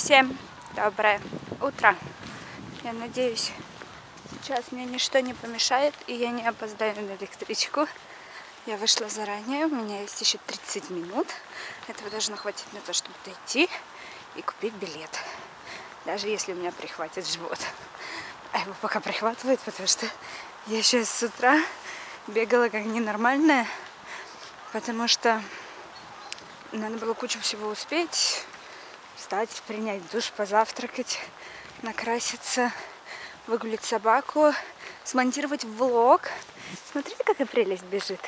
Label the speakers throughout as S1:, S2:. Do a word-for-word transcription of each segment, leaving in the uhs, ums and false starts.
S1: Всем доброе утро. Я надеюсь, сейчас мне ничто не помешает и я не опоздаю на электричку. Я вышла заранее, у меня есть еще тридцать минут. Этого должно хватить на то, чтобы дойти и купить билет. Даже если у меня прихватит живот. А его пока прихватывает, потому что я сейчас с утра бегала как ненормальная. Потому что надо было кучу всего успеть. Встать, принять душ, позавтракать, накраситься, выгулить собаку, смонтировать влог. Смотрите, какая прелесть бежит.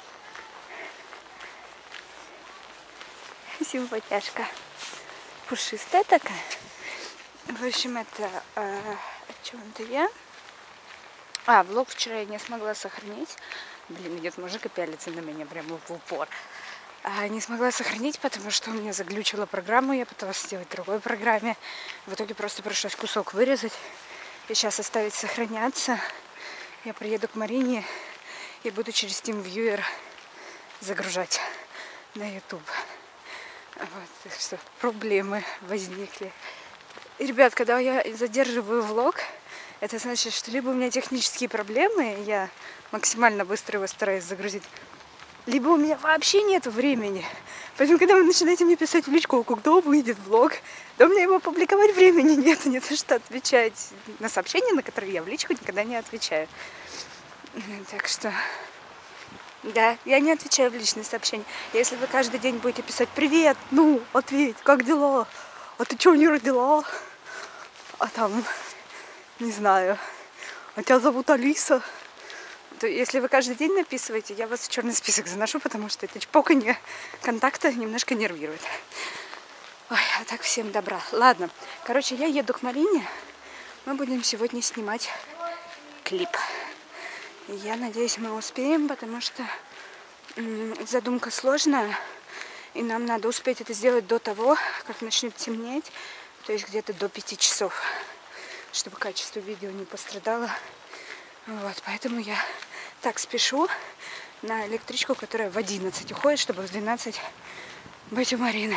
S1: Симпатяшка. Пушистая такая. В общем, это... Э, о чем-то я... А, влог вчера я не смогла сохранить. Блин, идет мужик и пялится на меня прямо в упор. А не смогла сохранить, потому что у меня заглючила программу. Я пыталась сделать в другой программе. В итоге просто пришлось кусок вырезать. И сейчас оставить сохраняться. Я приеду к Марине и буду через TeamViewer загружать на YouTube. Вот, так что проблемы возникли. И, ребят, когда я задерживаю влог, это значит, что либо у меня технические проблемы, и я максимально быстро его стараюсь загрузить, либо у меня вообще нет времени. Поэтому, когда вы начинаете мне писать в личку, когда выйдет влог, да у меня его публиковать времени нет. Не то, что отвечать на сообщения, на которые я в личку никогда не отвечаю. Так что, да, я не отвечаю в личные сообщения. Если вы каждый день будете писать: привет, ну, ответь, как дела? А ты что, не родила? А там, не знаю, а тебя зовут Алиса? То если вы каждый день написываете, я вас в черный список заношу, потому что это чпоканье контакта немножко нервирует. Ой, а так всем добра. Ладно, короче, я еду к Марине. Мы будем сегодня снимать клип. И я надеюсь, мы успеем, потому что м- задумка сложная. И нам надо успеть это сделать до того, как начнет темнеть. То есть где-то до пяти часов. Чтобы качество видео не пострадало. Вот, поэтому я так спешу на электричку, которая в одиннадцать уходит, чтобы в двенадцать быть у Марины.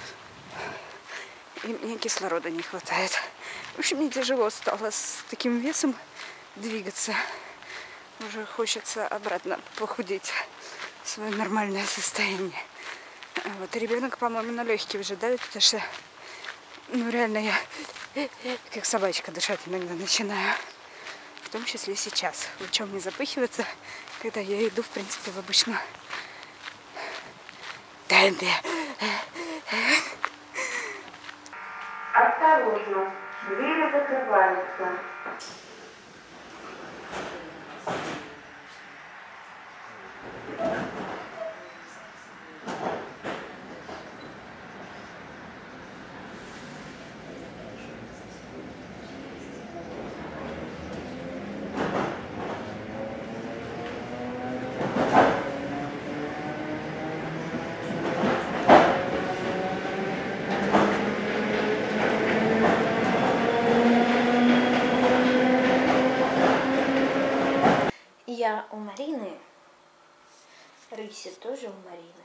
S1: И мне кислорода не хватает. В общем, мне тяжело стало с таким весом двигаться. Уже хочется обратно похудеть в свое нормальное состояние. Вот, и ребенок, по-моему, на легкие уже давит, потому что, ну, реально я как собачка дышать иногда начинаю. В том числе сейчас. В чем не запыхиваться, когда я иду, в принципе, в обычном темпе. Осторожно, двери закрываются. Я у Марины, Рыси тоже у Марины.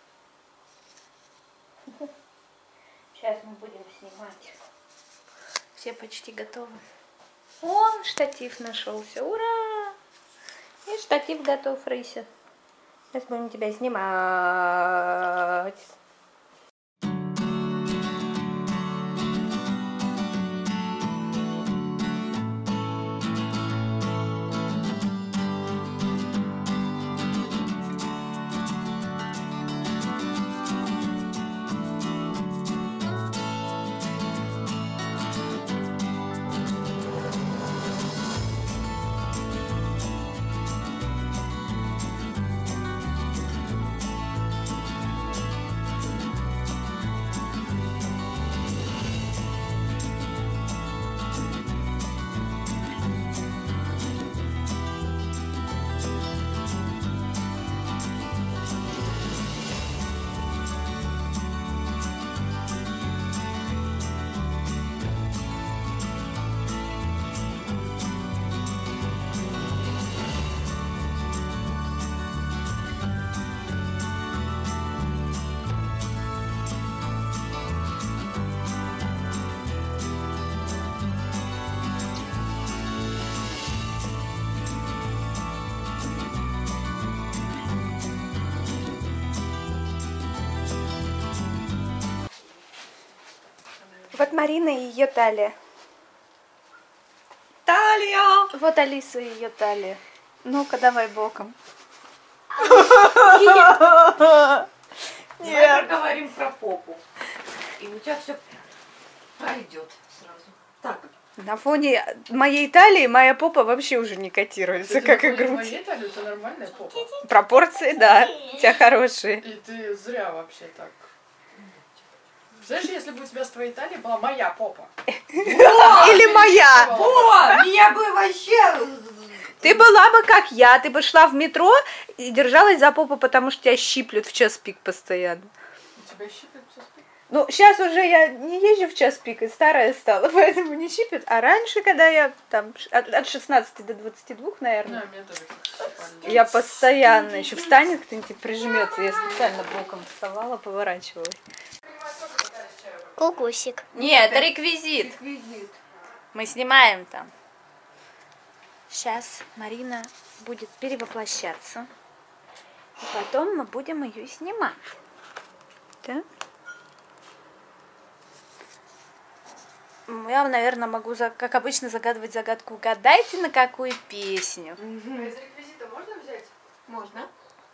S1: Сейчас мы будем снимать. Все почти готовы. О, штатив нашелся. Ура! И штатив готов, Рыся. Сейчас будем тебя снимать. Вот Марина и ее талия.
S2: Талия!
S1: Вот Алиса и ее талия. Ну-ка, давай боком.
S2: Давай поговорим про попу. И у тебя все пройдет сразу. Так.
S1: На фоне моей талии моя попа вообще уже не котируется,
S3: Ты
S1: как и
S3: на фоне
S1: грудь.
S3: моей талии, у тебя нормальная попа.
S1: Пропорции, да, у тебя хорошие.
S3: И ты зря вообще так. Знаешь, если бы у тебя с твоей талией была моя попа.
S1: Или моя.
S2: О, меня бы вообще...
S1: Ты была бы как я, ты бы шла в метро и держалась за попу, потому что тебя щиплют в час пик постоянно.
S3: У тебя щиплет все спит?
S1: Ну, сейчас уже я не езжу в час пик, и старая стала, поэтому не щипет. А раньше, когда я там от, от шестнадцати до двадцати двух, наверное,
S3: Да, меня тоже щипали.
S1: я постоянно еще встанет, кто-нибудь прижмется. Я специально боком вставала, поворачивалась.
S4: Кукусик.
S1: Нет, это реквизит.
S2: Реквизит.
S1: Мы снимаем там. Сейчас Марина будет перевоплощаться. И потом мы будем ее снимать. Да? Я, наверное, могу, как обычно, загадывать загадку. Угадайте, на какую песню.
S3: Из реквизита можно взять?
S2: Можно.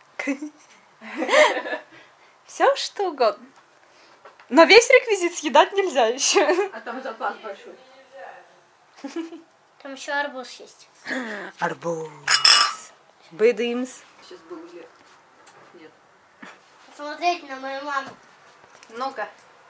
S1: Все, что угодно. Но весь реквизит съедать нельзя еще.
S2: А там запас большой.
S4: Там еще арбуз есть.
S1: Арбуз. Быдымс.
S2: Сейчас был или... Нет.
S4: Посмотреть на мою маму.
S1: Ну-ка.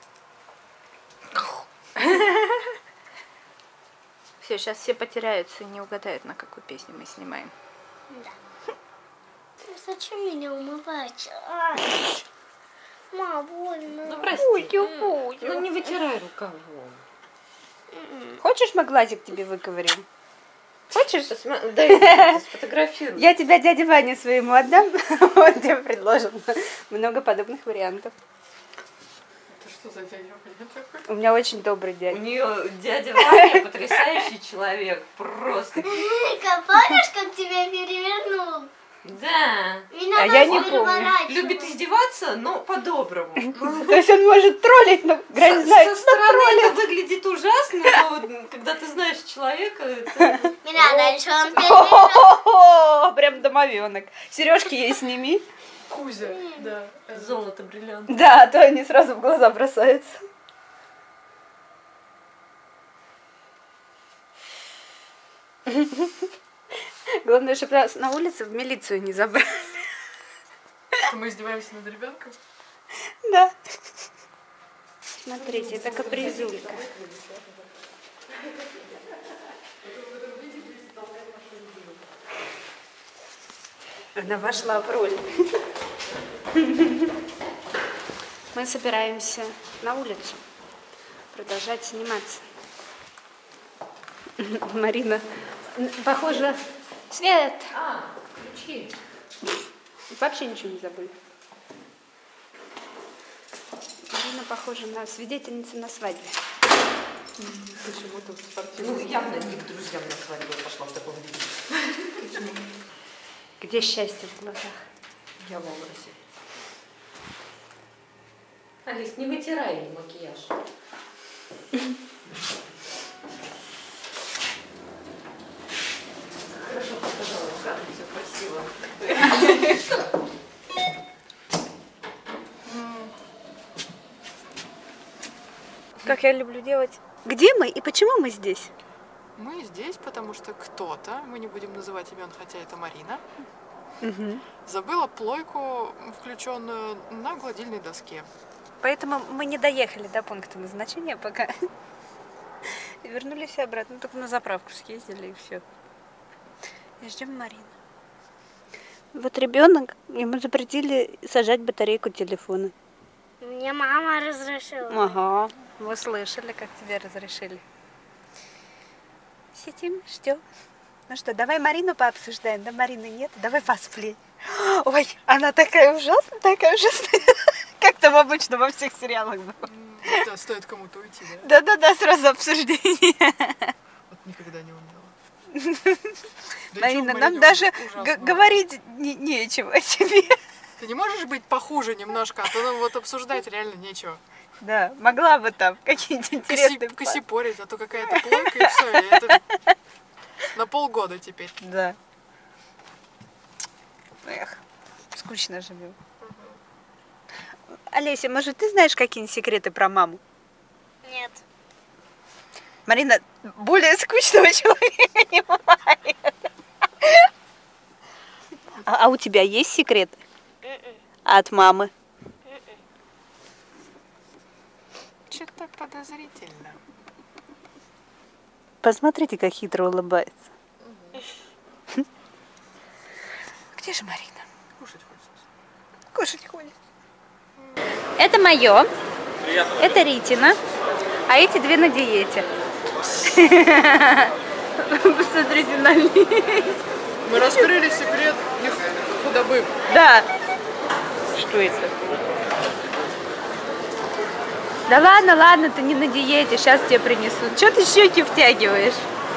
S1: Все, сейчас все потеряются и не угадают, на какую песню мы снимаем.
S4: Да. Зачем меня умывать? Ай. Ма, больно.
S2: Ну, прости. Ну, не вытирай рукавом.
S1: Хочешь, мы глазик тебе выковырим? Хочешь?
S2: Посма- Дай, сфотографируй.
S1: Я тебя дяде Ване своему отдам. Он тебе предложил много подобных вариантов.
S3: Это что за дядя Ваня такой?
S1: У меня очень добрый
S2: У
S1: дядя.
S2: нее дядя Ваня потрясающий человек. Просто.
S4: Ника, помнишь, как тебя перевернул?
S2: Да.
S4: Меня
S1: А я
S4: даже
S1: не помню.
S4: переворачивал.
S2: Любит издеваться, но по-доброму.
S1: То есть он может троллить, но грань
S2: Со,
S1: знает,
S2: со
S1: что
S2: стороны
S1: троллит.
S2: это выглядит ужасно, но вот когда ты знаешь человека, это...
S4: Меня дальше он перевернул.
S1: О, прям домовенок. Сережки ей сними.
S3: Кузя, да.
S2: Золото, бриллиант.
S1: Да, а то они сразу в глаза бросаются. Главное, чтобы нас на улице в милицию не забрали.
S3: Что мы издеваемся над ребенком?
S1: Да. Смотрите, это капризулька. Она вошла в роль. Мы собираемся на улицу продолжать сниматься. Марина, похоже, Свет,
S2: А, ключи.
S1: вообще ничего не забыли. Марина похожа на свидетельницу на свадьбе.
S3: Почему-то в спортивном.
S2: Ну, явно не к друзьям на свадьбу пошла в таком виде.
S1: Где счастье в глазах?
S2: Я в образе. Алис, не вытирай ей макияж. Хорошо показала, как все красиво.
S1: Как я люблю делать. Где мы и почему мы здесь?
S3: Мы здесь, потому что кто-то, мы не будем называть имен, хотя это Марина,
S1: Угу.
S3: забыла плойку, включенную на гладильной доске.
S1: Поэтому мы не доехали до пункта назначения пока. И вернулись обратно. Только на заправку съездили и все. И ждем Марину. Вот ребенок, ему запретили сажать батарейку телефона.
S4: Мне мама разрешила.
S1: Ага. Вы слышали, как тебе разрешили. Сидим, ждем. Ну что, давай Марину пообсуждаем. Да Марины нет, давай косплей. Ой, она такая ужасная, такая ужасная. Как там обычно во всех сериалах было.
S3: Да, стоит кому-то уйти, да?
S1: Да-да-да, сразу обсуждение.
S3: Вот никогда не умела. Да
S1: Марина,
S3: чё,
S1: нам
S3: Марина,
S1: даже
S3: ужасно.
S1: г- говорить не- нечего о тебе.
S3: Ты не можешь быть похуже немножко, а то нам вот обсуждать реально нечего.
S1: Да, могла бы там какие-нибудь интересные...
S3: Коси, косипорить, а то какая-то плойка и все. И это на полгода теперь.
S1: Да. Эх, скучно живем. Олеся, может, ты знаешь какие-нибудь секреты про маму?
S4: Нет.
S1: Марина, более скучного человека не бывает. А, а у тебя есть секреты? А от мамы?
S3: Что-то подозрительно.
S1: Посмотрите, как хитро улыбается. Где же Марина?
S3: Кушать хочется.
S1: Кушать ходит. Это мое. Это Ритина. А эти две на диете. Посмотрите на них.
S3: Мы раскрыли секрет их худобы.
S1: Да. Что это? Да ладно, ладно, ты не на диете, сейчас тебе принесут. Чего ты щеки втягиваешь?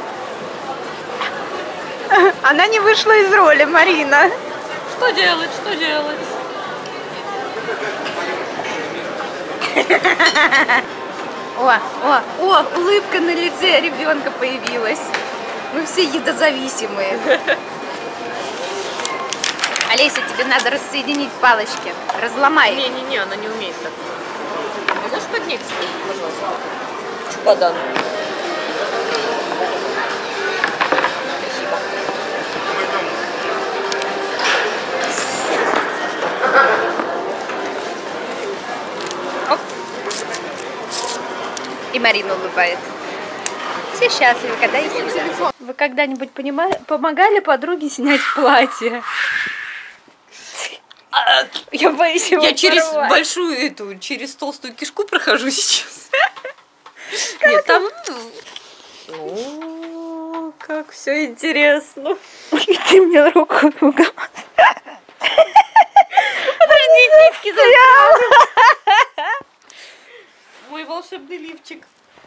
S1: Она не вышла из роли, Марина.
S2: Что делать, что делать?
S1: О, о, о, улыбка на лице ребенка появилась. Мы все едозависимые. Олеся, тебе надо рассоединить палочки. Разломай.
S2: Не-не-не, она не умеет так. А можешь поднять, пожалуйста? Чупадан.
S1: И Марина улыбается. Все счастливы, когда их едят. Вы когда-нибудь понимали, помогали подруге снять платье? Я боюсь его
S2: Я через
S1: порвать.
S2: большую эту, через толстую кишку прохожу сейчас. Нет, там... О, как все интересно.
S1: Ты мне руку ругала.
S2: Подожди, нитки застряла. Мой волшебный лифчик.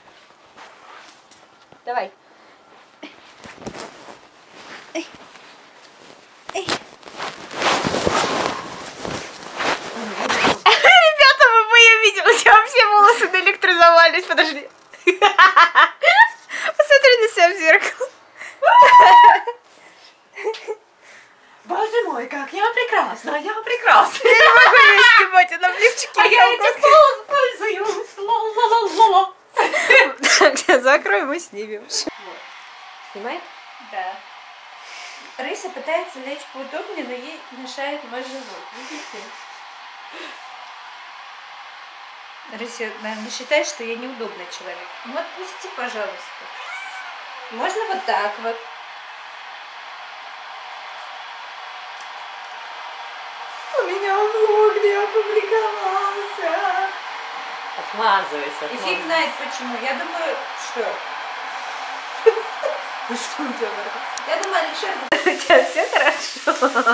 S1: Давай. Ребята, вы бы ее видели. У тебя все волосы наэлектризовались. Подожди. Посмотри на себя в зеркало.
S2: Боже мой, как я прекрасна, я прекрасна.
S1: Я не могу ее снимать, она в лифчике.
S2: А я этим пользуюсь. Ла-ла-ла-ла-ла.
S1: Так, закрой, мы снимем.
S2: Снимай?
S1: Да. Рыся пытается лечь поудобнее, но ей мешает мой живот. Видите? Рыся, наверное, считает, что я неудобный человек. Ну отпусти, пожалуйста. Можно вот так вот. У меня влог не опубликовался.
S2: Отмазывайся.
S1: И фиг знает почему. Я думаю, что... Ну что у тебя? Я думаю, Алишер, у тебя все хорошо.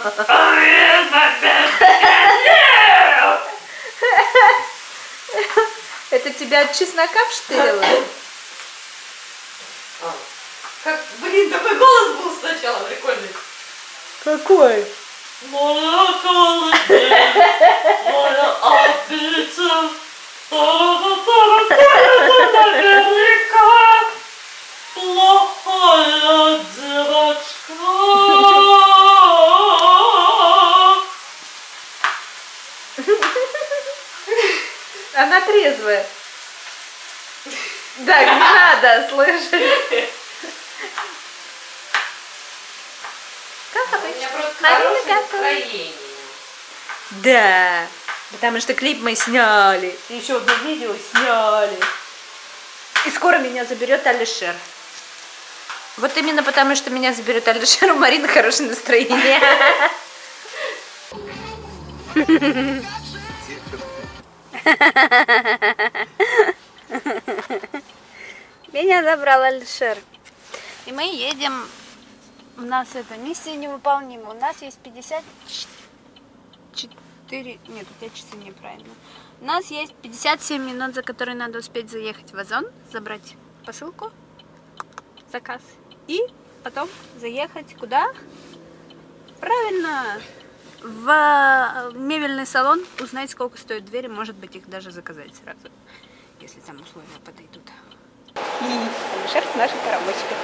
S1: Это тебя от чеснока вштырило?
S2: Как, блин, такой голос был сначала прикольный.
S1: Какой?
S2: Моя колыбель, моя опица, наверняка плохая девочка.
S1: Она трезвая. Так, не надо, слышишь? Как
S2: У меня просто
S1: Марина
S2: хорошее
S1: какая?
S2: настроение.
S1: Да, потому что клип мы сняли. И еще одно видео сняли. И скоро меня заберет Алишер. Вот именно потому, что меня заберет Алишер, у Марины хорошее настроение. Меня забрал Алишер. И мы едем. У нас эта миссия невыполнима. У нас есть пятьдесят четыре... Нет, у тебя часы неправильно. У нас есть пятьдесят семь минут, за которые надо успеть заехать в Озон, забрать посылку, заказ. И потом заехать куда? Правильно! В мебельный салон, узнать, сколько стоят двери, может быть, их даже заказать сразу. если там условия подойдут. И Алишер с нашей коробочкой.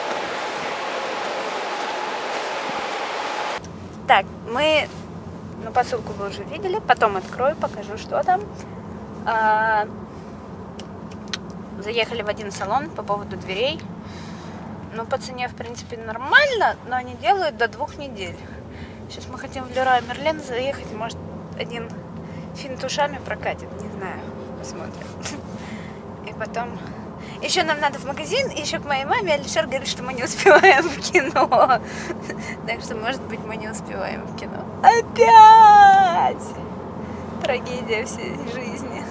S1: Так, мы, ну, посылку вы уже видели, потом открою, покажу, что там. А, заехали в один салон по поводу дверей. Ну, по цене, в принципе, нормально, но они делают до двух недель. Сейчас мы хотим в Леруа Мерлен заехать, может, один финт ушами прокатит, не знаю, посмотрим. И потом... Еще нам надо в магазин, и еще к моей маме. Алишер говорит, что мы не успеваем в кино. Так что, может быть, мы не успеваем в кино. Опять! Трагедия всей жизни.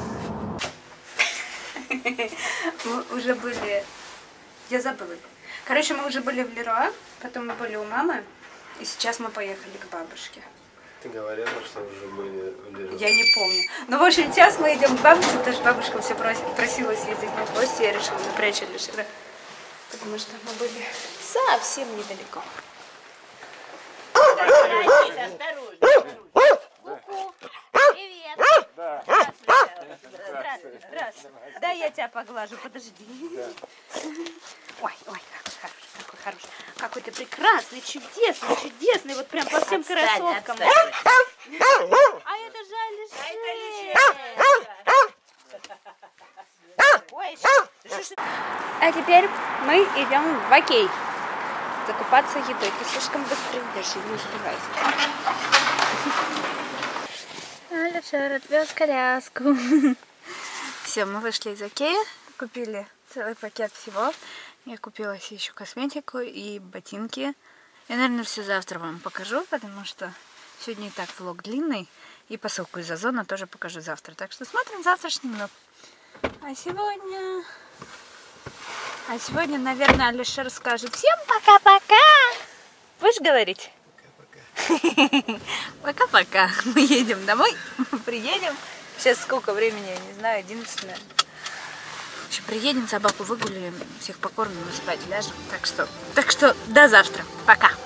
S1: Мы уже были... Я забыла. Короче, мы уже были в Леруа, потом мы были у мамы, и сейчас мы поехали к бабушке.
S5: Ты говорила, что уже были в Леруа.
S1: Я не помню. Ну, в общем, сейчас мы идем к бабушке, потому что бабушка все просит, просила съездить на гости, я решила напрячь Алишера, потому что мы были совсем недалеко. Привет. Здравствуй. Здравствуй. Да, я тебя поглажу, подожди. Ой, ой, какой хороший, какой хороший. Какой ты прекрасный, чудесный, чудесный, вот прям по всем кроссовкам. А это же Алишер. Ой, что? А теперь мы идем в Окей закупаться едой. Ты слишком быстро идешь, не успевайся. Алишер отвез коляску. Все, мы вышли из Окея, купили целый пакет всего. Я купила себе еще косметику и ботинки. Я, наверное, все завтра вам покажу, потому что сегодня и так влог длинный. И посылку из Озона тоже покажу завтра. Так что смотрим завтрашний влог. А сегодня... А сегодня, наверное, Алишер скажет всем пока-пока. Будешь говорить? Пока-пока. Мы едем домой, приедем. Сейчас сколько времени, я не знаю, одиннадцать, наверное. Еще приедем, собаку выгуляем, всех покормим и спать ляжем. Так что, так что до завтра. Пока.